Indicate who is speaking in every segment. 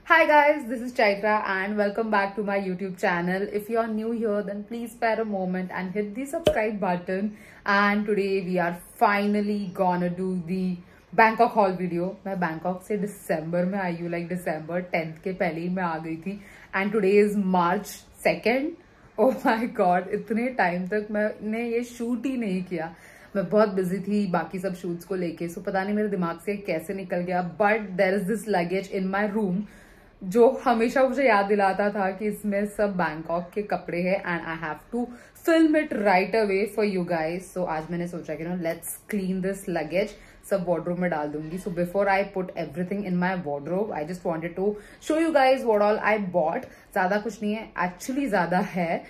Speaker 1: Hi guys, this is Chaitra and welcome back to my YouTube channel. If you are new here, then please spare a moment and hit the subscribe button. And today we are finally gonna do the Bangkok haul video. मैं Bangkok से December में आई हूँ, like December 10th के पहले ही मैं आ गई थी. And today is March 2nd. Oh my God, इतने टाइम तक मैंने ये शूट ही नहीं किया. मैं बहुत बिजी थी बाकी सब शूट्स को लेके, सो पता नहीं मेरे दिमाग से कैसे निकल गया. But there is this luggage in my room जो हमेशा मुझे याद दिलाता था कि इसमें सब बैंकॉक के कपड़े हैं and I have to film it right away for you guys. So आज मैंने सोचा कि लेट्स क्लीन दिस लगेज, सब वार्डरोब में डाल दूंगी. So before I put everything in my wardrobe I just wanted to show you guys what all I bought. ज्यादा कुछ नहीं है, एक्चुअली ज्यादा है,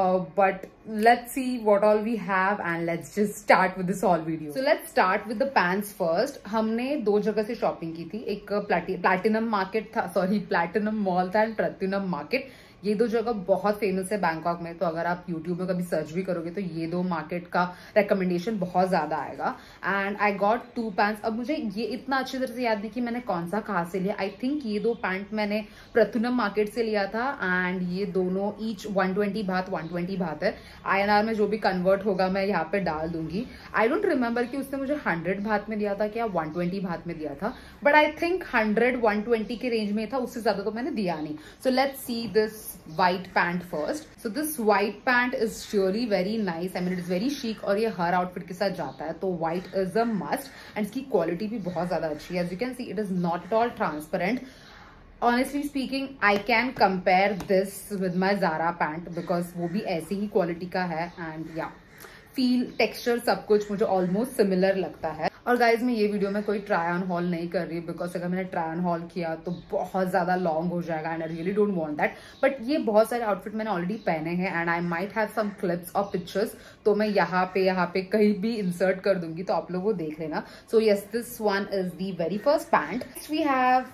Speaker 1: but let's see what all we have and let's just start with this haul video. So let's start with the pants first. हमने दो जगह से शॉपिंग की थी. एक प्लैटिनम मार्केट था, सॉरी प्लैटिनम मॉल था एंड प्लैटिनम मार्केट. ये दो जगह बहुत फेमस है बैंकॉक में, तो अगर आप यूट्यूब में कभी सर्च भी करोगे तो ये दो मार्केट का रिकमेंडेशन बहुत ज्यादा आएगा. And I got 2 pants. अब मुझे ये इतना अच्छी तरह से याद नहीं कि मैंने कौन सा कहाँ से लिया. आई थिंक ये 2 पैंट मैंने प्रथुनम मार्केट से लिया था एंड ये दोनों ईच 120 बात है. INR में जो भी कन्वर्ट होगा मैं यहाँ पे डाल दूंगी. आई डोंट रिमेम्बर कि उसने मुझे 100 बात में दिया था क्या 120 बात में दिया था, बट आई थिंक 100-120 के रेंज में था, उससे ज्यादा तो मैंने दिया नहीं. So let's see this white pant first. So this white pant is really very nice. I mean it is very chic और ये हर आउटफिट के साथ जाता है, तो white is a must. and इसकी क्वालिटी भी बहुत ज्यादा अच्छी है. As you can see, it is not at all transparent. Honestly speaking, I can compare this with my Zara pant because वो भी ऐसी ही क्वालिटी का है. and yeah, फील टेक्सचर सब कुछ मुझे ऑलमोस्ट सिमिलर लगता है. और गाइज मैं ये वीडियो में कोई ट्राई ऑन हॉल नहीं कर रही बिकॉज अगर मैंने ट्राई ऑन हॉल किया तो बहुत ज्यादा लॉन्ग हो जाएगा and I really don't want that. But ये बहुत सारे आउटफिट मैंने ऑलरेडी पहने हैं and I might have some clips और पिक्चर्स, तो मैं यहाँ पे कहीं भी इंसर्ट कर दूंगी तो आप लोग वो देख लेना. So yes, this one is the very first pant. We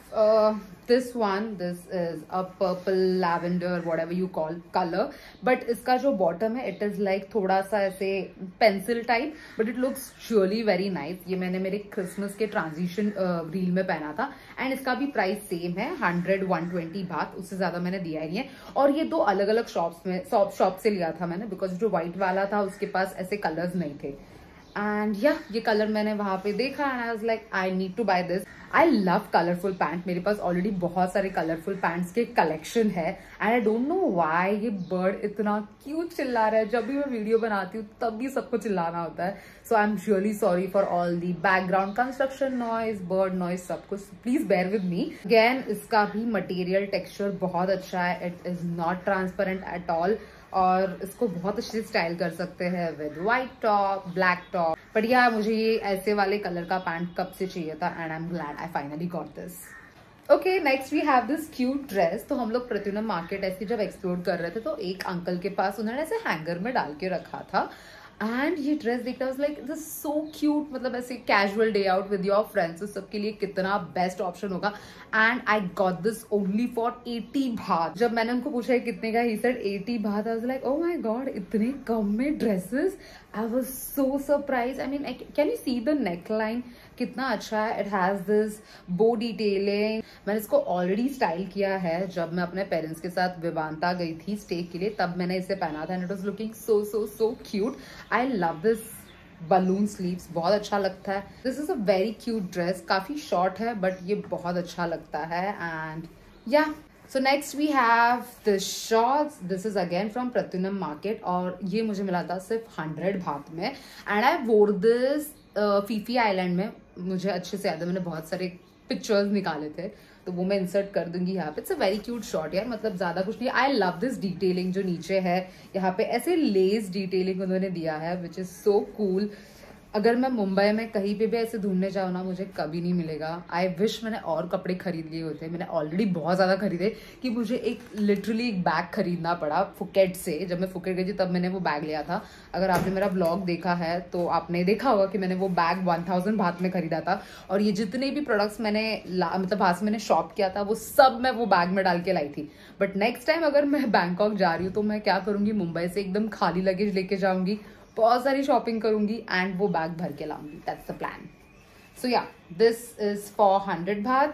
Speaker 1: have this is a purple lavender whatever you call color, but इसका जो bottom है it is like थोड़ा सा ऐसे pencil type, but it looks really very nice. ये मैंने मेरे Christmas के ट्रांजिशन रील में पहना था एंड इसका भी प्राइस सेम है 100-120 बात, उससे ज्यादा मैंने दिया ही है. और ये दो अलग अलग शॉप से लिया था मैंने बिकॉज जो व्हाइट वाला था उसके पास ऐसे कलर्स नहीं थे. एंड ये कलर मैंने वहां पे देखा and I was like I need to buy this. I love colourful pant. मेरे पास ऑलरेडी बहुत सारे कलरफुल पैंट्स के कलेक्शन है and I don't know why ये बर्ड इतना क्यूट चिल्ला रहा है. जब भी मैं वीडियो बनाती हूँ तब भी सबको चिल्लाना होता है. So I am really sorry for all the background construction noise, bird noise, सब कुछ. Please bear with me. Again इसका भी मटेरियल टेक्सचर बहुत अच्छा है. It is not transparent at all और इसको बहुत अच्छे से स्टाइल कर सकते हैं with white top, black top. But यार मुझे ये ऐसे वाले कलर का पैंट कब से चाहिए था and I am glad I finally got this. Okay, next we have this cute dress. तो हम लोग प्रथुनम मार्केट ऐसे जब एक्सप्लोर कर रहे थे तो एक अंकल के पास उन्होंने ऐसे हैंगर में डाल के रखा था एंड ये ड्रेस देखता है लाइक दिस सो क्यूट. मतलब ऐसे casual day out with your friends, तो सबके लिए कितना बेस्ट ऑप्शन होगा. And I got this only for 80 baht. जब मैंने उनको पूछा है कितने का, ही said 80 baht. I was like oh my god, इतने कम में dresses. I was so surprise. I mean can you see the neck line कितना अच्छा है. It has this bow detailing. मैंने इसको ऑलरेडी स्टाइल किया है जब मैं अपने पेरेंट्स के साथ विवांता गई थी स्टे के लिए, तब मैंने इसे पहना था and it was looking so cute. I love this balloon sleeves, बहुत अच्छा लगता है. This is a very cute dress. काफी शॉर्ट है बट ये बहुत अच्छा लगता है. And yeah so next we have this shorts. This is again from Pratunam market और ये मुझे मिला था सिर्फ 100 बात में एंड आई वोर दिस फीफी आइलैंड में. मुझे अच्छे से याद है, मैंने बहुत सारे पिक्चर्स निकाले थे तो वो मैं इंसर्ट कर दूंगी यहाँ पे. It's a very cute short यार, मतलब ज्यादा कुछ नहीं. आई लव दिस डिटेलिंग जो नीचे है, यहाँ पे ऐसे लेस डिटेलिंग उन्होंने दिया है विच इज सो कूल. अगर मैं मुंबई में कहीं पे भी ऐसे ढूंढने जाऊँ ना, मुझे कभी नहीं मिलेगा. आई विश मैंने और कपड़े खरीद लिए होते. मैंने ऑलरेडी बहुत ज्यादा खरीदे कि मुझे एक लिटरली एक बैग खरीदना पड़ा फुकेट से. जब मैं फुकेट गई थी तब मैंने वो बैग लिया था. अगर आपने मेरा ब्लॉग देखा है तो आपने देखा होगा कि मैंने वो बैग 1000 बात में खरीदा था. और ये जितने भी प्रोडक्ट्स मैंने मतलब वहां से मैंने शॉप किया था वो सब मैं वो बैग में डाल के लाई थी. बट नेक्स्ट टाइम अगर मैं बैंकॉक जा रही हूँ तो मैं क्या करूंगी, मुंबई से एकदम खाली लगेज लेके जाऊंगी, बहुत सारी शॉपिंग करूंगी एंड वो बैग भर के लाऊंगी. That's the plan. So yeah, this is for 100 baht.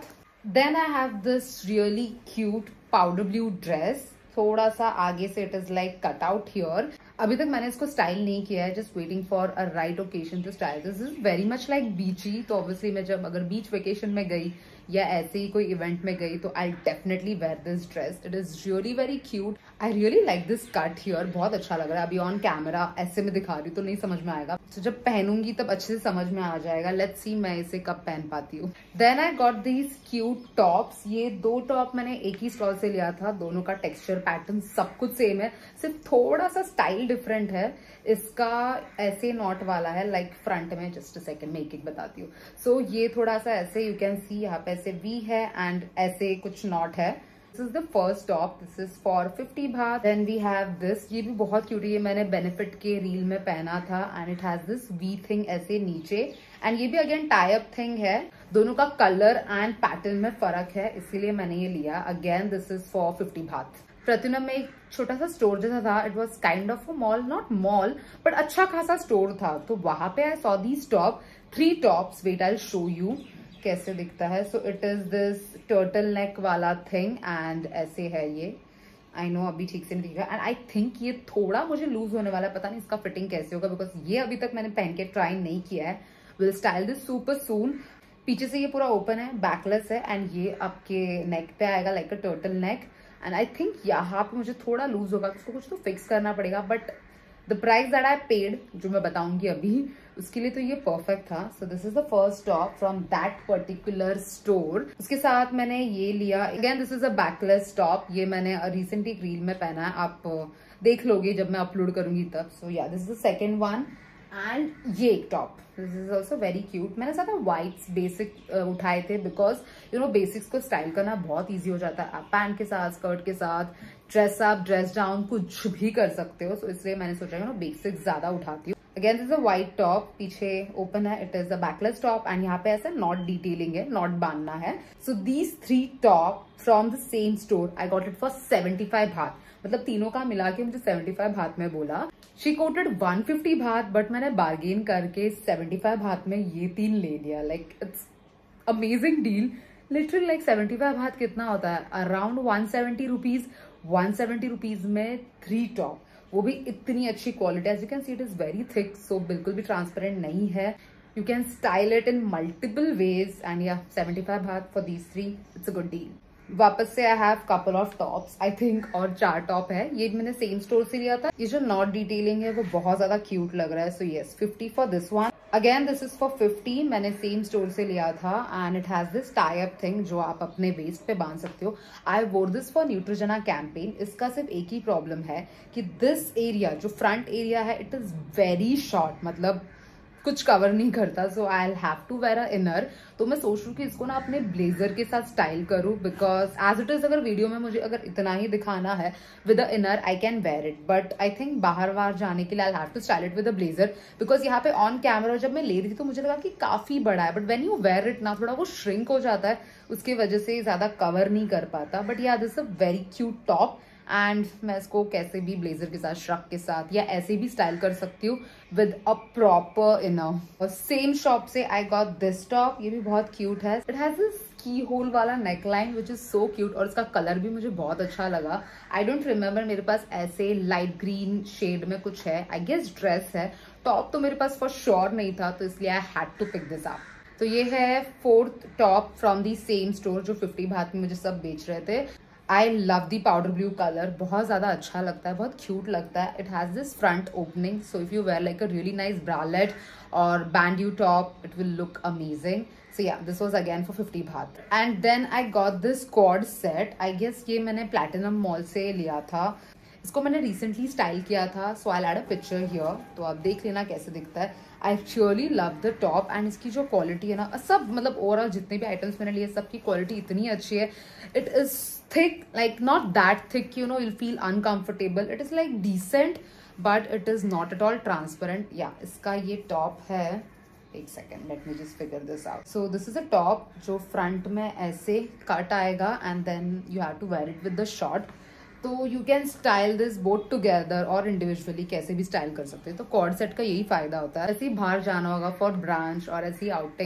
Speaker 1: Then I have this really cute powder blue dress, थोड़ा सा आगे से it is like cut out here. अभी तक मैंने इसको स्टाइल नहीं किया है, just waiting for a right occasion to style. This is very much like beachy, तो ऑब्वियसली मैं जब अगर बीच वेकेशन में गई या ऐसे ही कोई इवेंट में गई तो I definitely wear this dress. It is really very cute. I really like this cut here, बहुत अच्छा लग रहा है। अभी ऑन कैमरा ऐसे में दिखा रही हूँ तो नहीं समझ में आएगा, तो जब पहनूंगी तब अच्छे से समझ में आ जाएगा। लेट्स सी मैं इसे कब पहन पाती हूँ। Then I got these cute tops. ये 2 टॉप मैंने एक ही स्टॉल से लिया था, दोनों का टेक्सचर पैटर्न सब कुछ सेम है, सिर्फ थोड़ा सा स्टाइल डिफरेंट है। इसका ऐसे नॉट वाला है लाइक फ्रंट में, जस्ट अ सेकंड मैं एक एक बताती हूँ। सो ये थोड़ा सा ऐसे, यू कैन सी यहाँ पे ऐसे वी है एंड ऐसे कुछ नॉट है। This is the first top, this is for 50 baht. Then we have this, ये भी बहुत क्यूट है, ये मैंने बेनिफिट के रील में पहना था and it has this V thing ऐसे नीचे, एंड ये भी अगेन टाई अप थिंग है। दोनों का कलर एंड पैटर्न में फर्क है, इसीलिए मैंने ये लिया। Again this is for 50 baht. Pratunam में एक छोटा सा स्टोर जैसा था, it was kind of a mall, not mall but अच्छा खासा स्टोर था, तो वहां पे I saw these top, 3 tops. Wait I show you कैसे दिखता है। So it is this turtle neck वाला थिंग एंड ऐसे है ये। आई नो अभी ठीक से नहीं दिख रहा, एंड आई थिंक ये थोड़ा मुझे लूज होने वाला है, पता नहीं इसका फिटिंग कैसे होगा, बिकॉज ये अभी तक मैंने पहन के ट्राई नहीं किया है। Will style this super soon. पीछे से ये पूरा ओपन है, बैकलेस है, एंड ये आपके नेक पे आएगा like a turtle neck, and I think यहाँ पे मुझे थोड़ा लूज होगा, उसको कुछ तो फिक्स करना पड़ेगा, but the price that I paid, जो मैं बताऊंगी अभी, उसके लिए तो ये परफेक्ट था। So this is the first top from that particular store. उसके साथ मैंने ये लिया, again this is a backless top, ये मैंने रिसेंटली एक रील में पहना है, आप देख लोगे जब मैं अपलोड करूंगी तब। So yeah this is the second one. And ये एक top, this is also very cute. मैंने साथ व्हाइट्स बेसिक उठाए थे, बिकॉज यू नो बेसिक्स को स्टाइल करना बहुत ईजी हो जाता है, आप पैंट के साथ, स्कर्ट के साथ, ड्रेस अप, ड्रेस डाउन, कुछ भी कर सकते हो। सो इसलिए मैंने सोचा यू नो बेसिक्स ज्यादा उठाती हूँ। Again this is a white top, पीछे ओपन है, it is a backless top, and यहाँ पे ऐसा नॉट डिटेलिंग है, नॉट बांधना है। So these 3 top from the same store, I got it for 75 baht, मतलब तीनों का मिला के मुझे 75 बाथ में बोला। शी कोटेड 150 बाथ, बट मैंने बार्गेन करके 75 बाथ में ये 3 ले लिया। Like it's amazing deal. Literally like 75 baht कितना होता है, अराउंड 170 रुपीज। 170 रुपीज में 3 टॉप, वो भी इतनी अच्छी quality. As you can see it is very thick, so बिल्कुल भी ट्रांसपेरेंट नहीं है। You can style it in multiple ways, and yeah 75 baht for these 3, it's a good deal. वापस से I have couple of tops, I think और 4 top है। ये मैंने सेम स्टोर से लिया था। ये जो नॉट डिटेलिंग है वो बहुत ज्यादा क्यूट लग रहा है। So yes, 50 for this one. Again this is for 50, मैंने सेम स्टोर से लिया था, and it has this tie up thing जो आप अपने वेस्ट पे बांध सकते हो। आई वोर दिस फॉर न्यूट्रोजेना कैंपेन। इसका सिर्फ एक ही प्रॉब्लम है कि दिस एरिया जो फ्रंट एरिया है, इट इज वेरी शॉर्ट, मतलब कुछ कवर नहीं करता। So I will have to wear a inner. तो मैं सोच रही हूँ कि इसको ना अपने ब्लेजर के साथ स्टाइल करूँ, बिकॉज एज इट इज अगर वीडियो में मुझे अगर इतना ही दिखाना है with a inner, I can wear it, but I think बाहर बाहर जाने के लिए I have to style it with a blazer, because यहाँ पे ऑन कैमरा जब मैं ले रही थी तो मुझे लगा कि काफी बड़ा है, but when you wear it ना थोड़ा वो श्रिंक हो जाता है, उसकी वजह से ज्यादा कवर नहीं कर पाता। But yeah this a very cute top, and मैं इसको कैसे भी ब्लेजर के साथ, श्रग के साथ, या ऐसे भी स्टाइल कर सकती हूँ विद अ प्रॉपर इनर। और सेम शॉप से आई गॉट दिस टॉप, ये भी बहुत क्यूट है। It has this keyhole वाला neckline which is so cute, और इसका कलर भी मुझे बहुत अच्छा लगा। आई डोंट रिमेम्बर, मेरे पास ऐसे लाइट ग्रीन शेड में कुछ है, आई गेस ड्रेस है। टॉप तो मेरे पास फॉर श्योर नहीं था, तो इसलिए I had to pick this up. तो ये है 4th top from the same store जो 50 बाथ में मुझे सब बेच रहे थे। I love the powder blue colour, बहुत ज्यादा अच्छा लगता है, बहुत क्यूट लगता है। It has this front opening, so if you wear like a really nice bralette और band top, it will look amazing. So yeah, this was again for 50 baht. And then I got this quad set. I guess ये मैंने Platinum Mall से लिया था। इसको मैंने recently style किया था, so I add a picture here, तो आप देख लेना कैसे दिखता है। I really love the top, and इसकी जो क्वालिटी है ना, सब मतलब ओवरऑल जितने भी आइटम्स मैंने लिए सबकी क्वालिटी इतनी अच्छी है। It is thick, like not that thick, you know, you'll feel uncomfortable. It is like decent, but it is not at all transparent. या इसका ये टॉप है, एक second, let me just figure this out. So this is a top जो front में ऐसे cut आएगा, and then you have to wear it with the short. तो you can style this both together और individually, कैसे भी style कर सकते हैं। तो कॉर्ड सेट का यही फायदा होता है, ऐसे ही बाहर जाना होगा फॉर ब्रांच और ऐसी outing,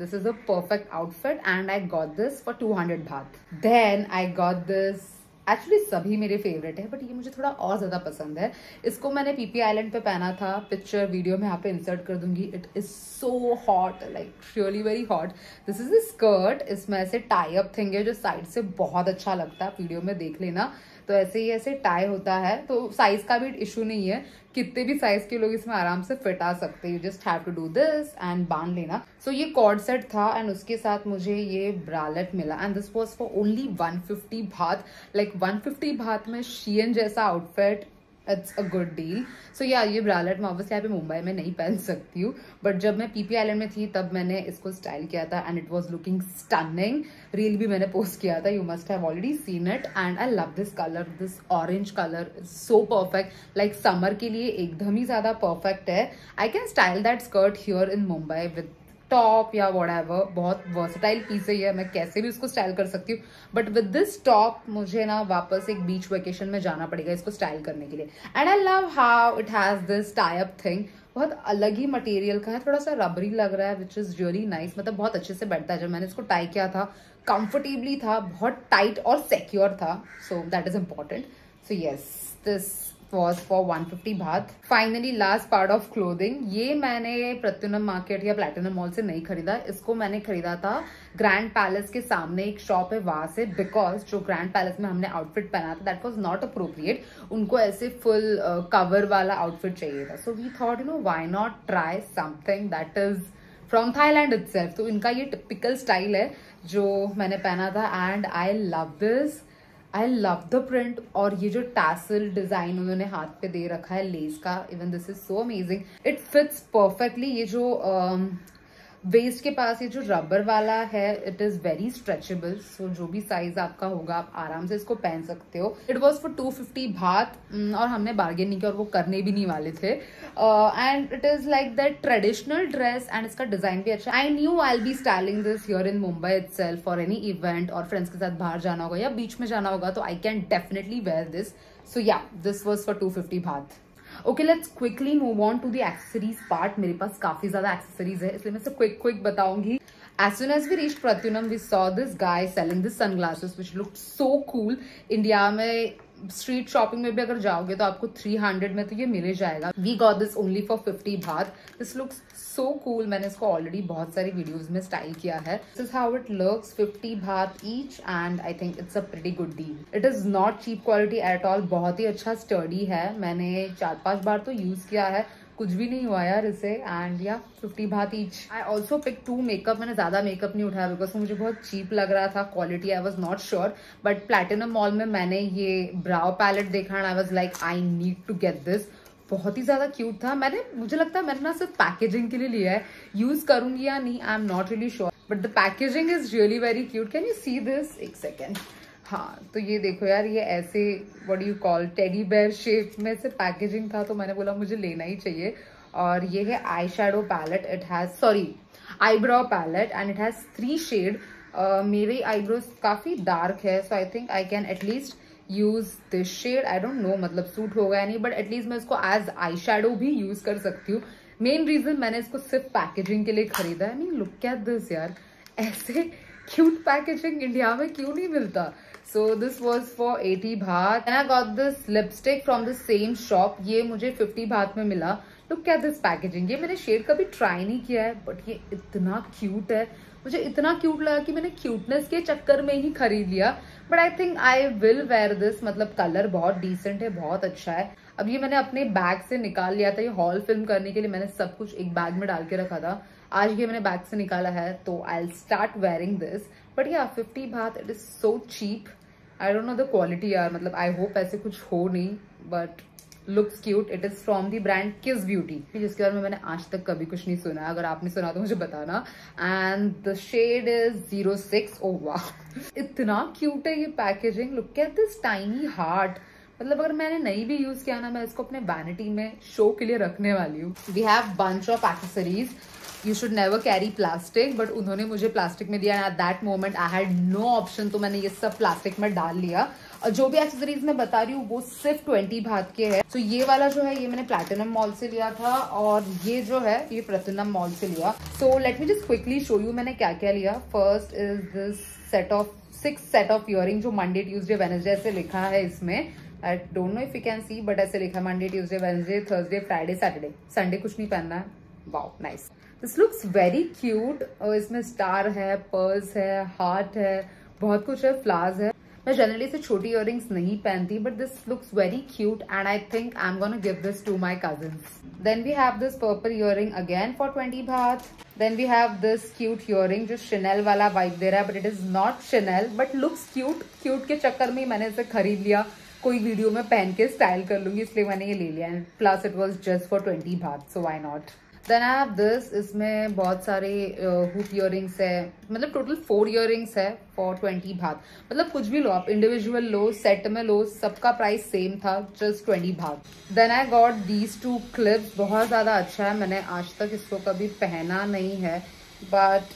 Speaker 1: this is a perfect outfit and I got this for 200 baht. Then I got this, actually सभी मेरे फेवरेट है बट ये मुझे थोड़ा और ज्यादा पसंद है. इसको मैंने पीपी आइलैंड पे पहना था. पिक्चर वीडियो में यहाँ पे इंसर्ट कर दूंगी. It is so hot, like really very hot. This is a skirt. इसमें ऐसे टाई अप थिंग है जो साइड से बहुत अच्छा लगता है. वीडियो में देख लेना. तो ऐसे ही ऐसे टाई होता है. तो साइज का भी इशू नहीं है. कितने भी साइज के लोग इसमें आराम से फिट आ सकते हैं. You just have to do this and बांध लेना. सो ये कॉर्ड सेट था एंड उसके साथ मुझे ये ब्रालेट मिला and this was for only 150 baht. Like 150 baht में शीएन जैसा outfit, it's a good deal. So yeah ये ब्रालेट मैं ऑब्वियसली यहाँ पे मुंबई में नहीं पहन सकती हूँ बट जब मैं पीपी आइलैंड में थी तब मैंने इसको स्टाइल किया था and it was looking stunning. Reel भी मैंने पोस्ट किया था. You must have already seen it and I love this colour. This orange colour is so perfect. Like summer के लिए एकदम ही ज्यादा परफेक्ट है. I can style that skirt here in Mumbai with top या व्हाटएवर. बहुत वर्सेटाइल पीस है ये. मैं कैसे भी उसको स्टाइल कर सकती हूँ बट विद दिस टॉप मुझे ना वापस एक बीच वेकेशन में जाना पड़ेगा इसको स्टाइल करने के लिए. And I love how it has this tie up thing. बहुत अलग ही मटेरियल का है. थोड़ा सा रबरी लग रहा है विच इज रियली नाइस. मतलब बहुत अच्छे से बैठता है. जब मैंने इसको टाई किया था कंफर्टेबली था. बहुत टाइट और सिक्योर था. So that is important. So yes, this was for 150 baht. Finally last part of clothing. ये मैंने प्रत्युनम मार्केट या प्लैटिनम मॉल से नहीं खरीदा. इसको मैंने खरीदा था ग्रैंड पैलेस के सामने एक शॉप है वहां से. बिकॉज जो ग्रैंड पैलेस में हमने आउटफिट पहना था दैट वाज नॉट अप्रोप्रिएट. उनको ऐसे फुल कवर वाला आउटफिट चाहिए था. So we thought you know why not try something that is from Thailand itself. तो इनका ये टिपिकल स्टाइल है जो मैंने पहना था and I love this. I love the print. और ये जो टैसल डिजाइन उन्होंने हाथ पे दे रखा है लेस का, even this is so amazing. It fits perfectly. ये जो वेस्ट के पास ये जो रबर वाला है it is very stretchable. So जो भी साइज आपका होगा आप आराम से इसको पहन सकते हो. इट वॉज फॉर 250 बात और हमने बार्गेन नहीं किया और वो करने भी नहीं वाले थे. And it is like that traditional dress and इसका डिजाइन भी अच्छा. I knew I will be styling this here in Mumbai itself for any event और फ्रेंड्स के साथ बाहर जाना होगा या बीच में जाना होगा तो I can definitely wear this. So yeah this was for 250 baht. Okay, let's quickly move on to the accessories part. मेरे पास काफी ज्यादा एक्सेसरीज है इसलिए मैं सब क्विक बताऊंगी. As soon as we reached Pratyunam, we saw this guy selling this sunglasses which looked so cool. India में स्ट्रीट शॉपिंग में भी अगर जाओगे तो आपको 300 में तो ये मिल जाएगा. We got this only for 50 baht. This looks so cool. मैंने इसको ऑलरेडी बहुत सारी वीडियोस में स्टाइल किया है. This is how it looks. 50 baht each and I think it's a pretty good deal. It is not cheap quality at all. बहुत ही अच्छा स्टर्डी है. मैंने 4-5 बार तो यूज किया है. कुछ भी नहीं हुआ यार इसे. And yeah 50 baht each. I also pick 2 makeup. मैंने ज्यादा मेकअप नहीं उठाया बिकॉज मुझे बहुत चीप लग रहा था. Quality I was not sure but Platinum mall में मैंने ये ब्राउ पैलेट देखा and I was like I need to get this. बहुत ही ज्यादा क्यूट था. मुझे लगता है मैंने ना सिर्फ पैकेजिंग के लिए लिया है. यूज करूंगी या नहीं I am not really sure but the packaging is really very cute. Can you see this? एक सेकेंड. हाँ, तो ये देखो यार, ये ऐसे what do you call teddy bear shape में से पैकेजिंग था तो मैंने बोला मुझे लेना ही चाहिए. और ये है eye shadow palette. It has eyebrow palette and it has 3 shade. मेरे आईब्रोज काफी डार्क है so I think I can at least use this shade. I don't know मतलब सूट होगा या नहीं बट एटलीस्ट मैं इसको एज आई शेडो भी यूज कर सकती हूँ. मेन रीजन मैंने इसको सिर्फ पैकेजिंग के लिए खरीदा है. नहीं, लुक एट दिस यार. ऐसे क्यूट पैकेजिंग इंडिया में क्यों नहीं मिलता. So this was for 80 baht and I got this lipstick from the same shop. ये मुझे 50 baht में मिला. Look at this packaging. ये मैंने शेड कभी ट्राई नहीं किया है बट ये इतना क्यूट है. मुझे इतना क्यूट लगा कि मैंने क्यूटनेस के चक्कर में ही खरीद लिया. But I think I will wear this. मतलब कलर बहुत डिसेंट है, बहुत अच्छा है. अब ये मैंने अपने बैग से निकाल लिया था. ये हॉल फिल्म करने के लिए मैंने सब कुछ एक बैग में डाल के रखा था. आज ये मैंने बैग से निकाला है तो I will start wearing this. But yeah 50 baht it is so cheap. I don't know the quality यार. मतलब आई होप ऐसे कुछ हो नहीं but looks cute. It is from the brand Kiss Beauty जिसके बारे में मैंने आज तक कभी कुछ नहीं सुना. अगर आपने सुना तो मुझे बताना. And the shade is 06. Oh वाह, इतना क्यूट है ये packaging. Look at this tiny heart. मतलब अगर मैंने नहीं भी यूज किया ना मैं इसको अपने वैनिटी में शो के लिए रखने वाली हूँ. We have bunch of accessories. You should never carry plastic, but उन्होंने मुझे प्लास्टिक में दिया at that moment I had no option, तो मैंने ये सब प्लास्टिक में डाल लिया। और जो भी एक्सेसरीज मैं बता रही हूँ वो सिर्फ 20 भात के है। तो ये वाला जो है ये मैंने प्लैटिनम मॉल से लिया था, और ये जो है ये प्लैटिनम मॉल से लिया। So let me just quickly show you मैंने क्या क्या लिया। First is this set of 6 set of earring, जो मंडे ट्यूसडे वेडनेसडे ऐसे लिखा है इसमें। I don't know if you can see, but ऐसे लिखा है Monday Tuesday Wednesday Thursday Friday Saturday, Sunday कुछ नहीं पहनना है। Wow nice, this looks very cute. इसमें स्टार है, पर्ल्स है, हार्ट है, बहुत कुछ है, फ्लावर्स है। मैं जनरली से छोटी इयरिंग्स नहीं पहनती, but this looks very cute and I think I am gonna give this to my cousins. Then we have this purple earring again for 20 baht. Then we have this cute earring जो Chanel वाला vibe दे रहा है, but it is not Chanel but looks cute. Cute के चक्कर में मैंने इसे खरीद लिया, कोई वीडियो में पहन के स्टाइल कर लूंगी इसलिए मैंने ये ले लिया। And plus it was just for 20 baht, so why not. Then I have this, इसमें बहुत सारे हुप इयरिंग्स है, मतलब टोटल 4 इयरिंग्स है फॉर 20 भात। मतलब कुछ भी लो आप, इंडिविजुअल लो, सेट में लो, सबका प्राइस सेम था, just 20 baht. Then I got these 2 clips, बहुत ज्यादा अच्छा है, मैंने आज तक इसको कभी पहना नहीं है, but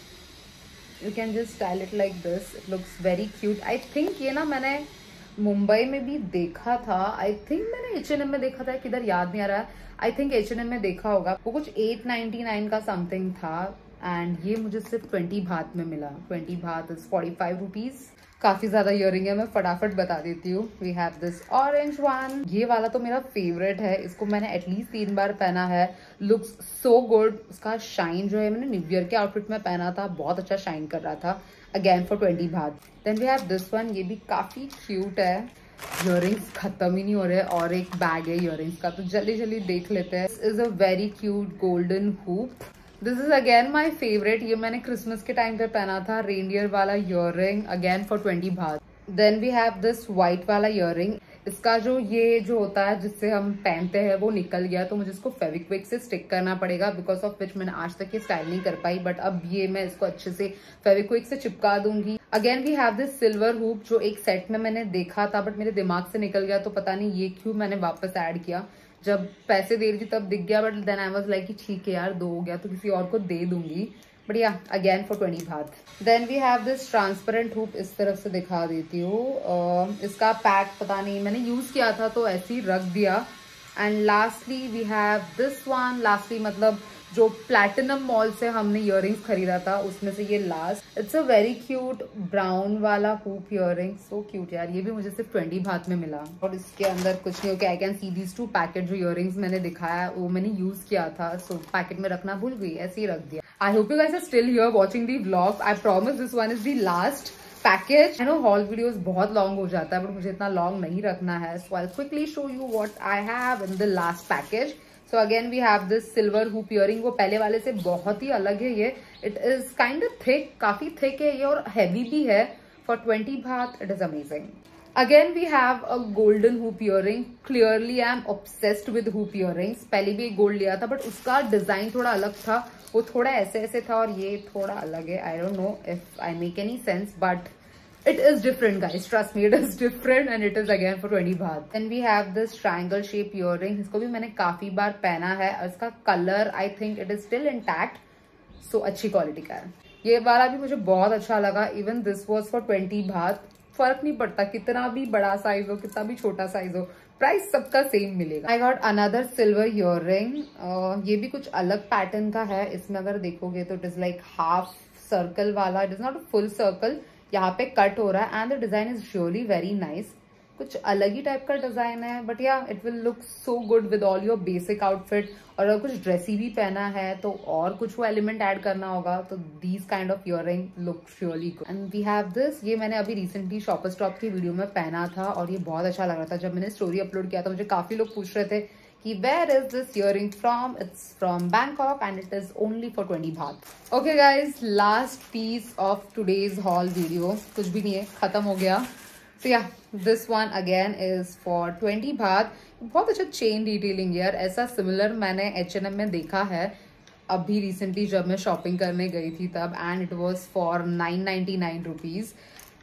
Speaker 1: you can just style it like this, it looks very cute. I think ये ना मैंने मुंबई में भी देखा था, आई थिंक मैंने H&M में देखा था, किधर याद नहीं आ रहा है। आई थिंक H&M में देखा होगा, वो कुछ 899 का समथिंग था, एंड ये मुझे सिर्फ 20 भात में मिला। 20 भात इज 45 रुपीज। काफी ज्यादा इयरिंग है, मैं फटाफट बता देती हूँ। We have this orange one, ये वाला तो मेरा फेवरेट है, इसको मैंने एटलीस्ट 3 बार पहना है। Looks so good. उसका शाइन जो है मैंने न्यू ईयर के आउटफिट में पहना था, बहुत अच्छा शाइन कर रहा था। Again for 20 baht. Then we have this one, ये भी काफी क्यूट है। इयरिंग्स खत्म ही नहीं हो रहे, और एक बैग है इयरिंग्स का, तो जल्दी जल्दी देख लेते हैं। This is a very cute golden hoop. This is again my favourite, ये मैंने क्रिसमस के टाइम पे पहना था, रेनडियर वाला earring, again for 20 baht. Then we have this white वाला इयरिंग, इसका जो ये जो होता है जिससे हम पहनते हैं वो निकल गया, तो मुझे इसको फेविक्विक से स्टिक करना पड़ेगा, बिकॉज ऑफ विच मैंने आज तक ये स्टाइल नहीं कर पाई, बट अब ये मैं इसको अच्छे से फेविक्विक से चिपका दूंगी। Again we have this silver hoop, जो एक सेट में मैंने देखा था बट मेरे दिमाग से निकल गया, तो पता नहीं ये क्यों मैंने वापस ऐड किया। जब पैसे दे रही थी तब दिख गया, but then I was like ठीक है यार, 2 हो गया तो किसी और को दे दूंगी। बट या again for 20 baht. Then we have this transparent hoop, इस तरफ से दिखा देती हूँ। इसका पैक पता नहीं, मैंने यूज किया था तो ऐसे ही रख दिया। And lastly we have this one, lastly मतलब जो प्लैटिनम मॉल से हमने इयरिंग्स खरीदा था उसमें से ये last. It's a very cute brown वाला हुप इयरिंग, सो क्यूट यार। ये भी मुझे सिर्फ 20 भात में मिला, और इसके अंदर कुछ नहीं। Okay, I can see these 2 packet जो इयरिंग्स मैंने दिखाया वो मैंने यूज किया था, सो पैकेट में रखना भूल गई, ऐसे ही रख दिया। I hope you guys are still here watching the vlog. I promise this one is the last package. I know haul videos बहुत लॉन्ग हो जाता है, बट मुझे इतना लॉन्ग नहीं रखना है, so I quickly show you what I have in the last package. So again we have this silver hoop earring, वो पहले वाले से बहुत ही अलग है ये। It is kind of thick, काफी थिक है ये, और हैवी भी है। For 20 baht it is amazing. Again we have a golden hoop earring. Clearly I am obsessed with hoop earrings. पहले भी एक गोल्ड लिया था, बट उसका डिजाइन थोड़ा अलग था, वो थोड़ा ऐसे ऐसे था, और ये थोड़ा अलग है। I don't know if I make any sense, but it is different guys, trust me, it is different, and it is again for 20 baht. Then we have this triangle shape earring, इसको भी मैंने काफी बार पहना है, और इसका colour I think it is still intact, so अच्छी quality का है। ये वाला भी मुझे बहुत अच्छा लगा। इवन दिस वॉज फॉर 20 भात। फर्क नहीं पड़ता कितना भी बड़ा साइज हो, कितना भी छोटा साइज हो, प्राइस सबका सेम मिलेगा। I got another silver earring, ये भी कुछ अलग पैटर्न का है। इसमें अगर देखोगे तो it is like half circle वाला, it is not a full circle, यहाँ पे कट हो रहा है, and the design is really very nice. कुछ अलग ही टाइप का डिजाइन है, but yeah it will look so good with all your basic outfit. और अगर कुछ ड्रेसी भी पहना है तो और कुछ वो एलिमेंट ऐड करना होगा, तो these kind of earring look really good. And we have this, ये मैंने अभी रिसेंटली शॉपर स्टॉप की वीडियो में पहना था, और ये बहुत अच्छा लग रहा था। जब मैंने स्टोरी अपलोड किया था मुझे काफी लोग पूछ रहे थे कि where is this earring from? It's from Bangkok and it is only for 20 baht. Okay guys, last piece of today's haul video. कुछ भी नहीं है, खत्म हो गया। So yeah, this one again is for 20 baht. बहुत अच्छा चेन डिटेलिंग यार, ऐसा सिमिलर मैंने H&M में देखा है अभी रिसेंटली जब मैं शॉपिंग करने गई थी तब, and it was for 999 rupees.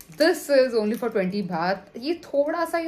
Speaker 1: This is only for 20 baht. ये थोड़ा सा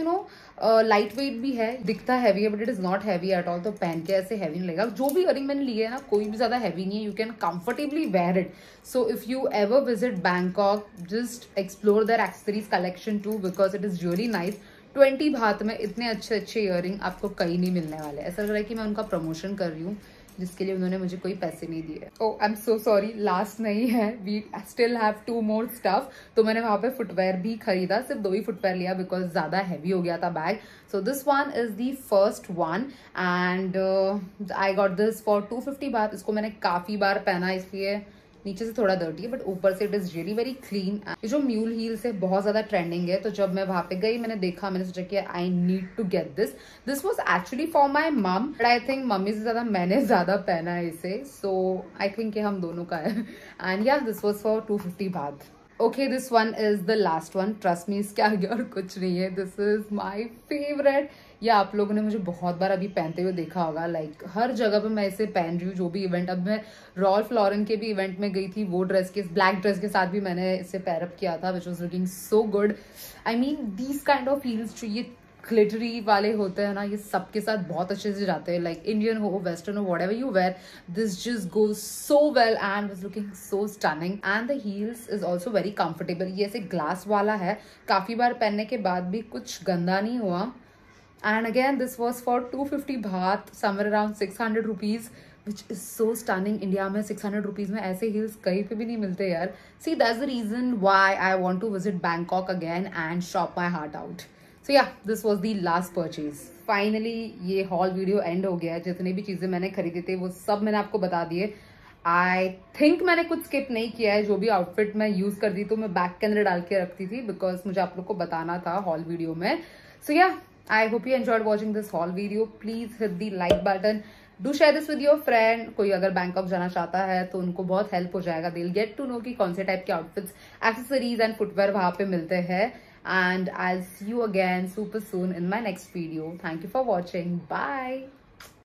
Speaker 1: लाइट वेट भी है, दिखता हैवी है but it is not heavy at all. तो पहन के ऐसे हैवी नहीं लगेगा. जो भी इयरिंग मैंने लिए है ना, कोई भी ज्यादा हैवी नहीं है. You can comfortably wear it. So if you ever visit Bangkok, just explore their accessories collection too, because it is really nice. 20 baht में इतने अच्छे अच्छे इयरिंग आपको कहीं नहीं मिलने वाले. ऐसा लग रहा है कि मैं उनका प्रमोशन कर रही हूँ, जिसके लिए उन्होंने मुझे कोई पैसे नहीं दिए. Oh I am so sorry, last नहीं है, we still have 2 more stuff. तो मैंने वहां पे फुटवेयर भी खरीदा, सिर्फ 2 ही फुटवेयर लिया बिकॉज ज्यादा हैवी हो गया था bag. So this one is the first one and I got this for 250 baht. इसको मैंने काफी बार पहना, इसलिए नीचे से थोड़ा डर्टी है बट ऊपर से it is really very clean. ये जो म्यूल हील्स है बहुत ज्यादा ट्रेंडिंग है, तो जब मैं वहां पे गई मैंने देखा, मैंने सोचा कि I need to get this. This was actually for my mom but I think mummy से ज्यादा मैंने ज्यादा पहना है इसे. सो आई थिंक ये हम दोनों का है. एंड या this was for 250 baht. Okay this one is the last one. Trust me, इसके आगे और कुछ नहीं है. This is my favourite. या आप लोगों ने मुझे बहुत बार अभी पहनते हुए देखा होगा. लाइक हर जगह पे मैं इसे पहन रही हूँ, जो भी इवेंट. अब मैं रॉल्फ लॉरेन के भी इवेंट में गई थी, वो ड्रेस के ब्लैक ड्रेस के साथ भी मैंने इसे पैरअप किया था, which was looking so good. I mean these kind of heels जो ये ग्लिटरी वाले होते हैं ना, ये सबके साथ बहुत अच्छे से जाते हैं. लाइक इंडियन हो, वेस्टर्न हो, whatever you wear, this just goes so well and was looking so stunning. And the heels is also very comfortable. ये ऐसे ग्लास वाला है, काफी बार पहनने के बाद भी कुछ गंदा नहीं हुआ. And again this was for 250 baht, somewhere around 600 rupees, which is so stunning. India में 600 रुपीज में ऐसे हील्स कहीं पे भी नहीं मिलते यार. See that's the reason why I want to visit Bangkok again and shop my heart out. So yeah this was the last purchase. Finally ये हॉल वीडियो एंड हो गया. जितनी भी चीजें मैंने खरीदी थी वो सब मैंने आपको बता दिए. आई थिंक मैंने कुछ स्किप नहीं किया है. जो भी आउटफिट मैं यूज करती तो मैं बैग के अंदर डाल के रखती थी, बिकॉज मुझे आप लोग को बताना था हॉल वीडियो में. So yeah I hope you enjoyed watching this haul video. Please hit the like button. Do share this with your friend. कोई अगर बैंकॉक जाना चाहता है तो उनको बहुत हेल्प हो जाएगा. They will get to know कि कौन से टाइप के आउटफिट्स, एक्सेसरीज एंड फुटवेयर वहां पे मिलते हैं. And I'll see you again super soon in my next video. Thank you for watching. Bye.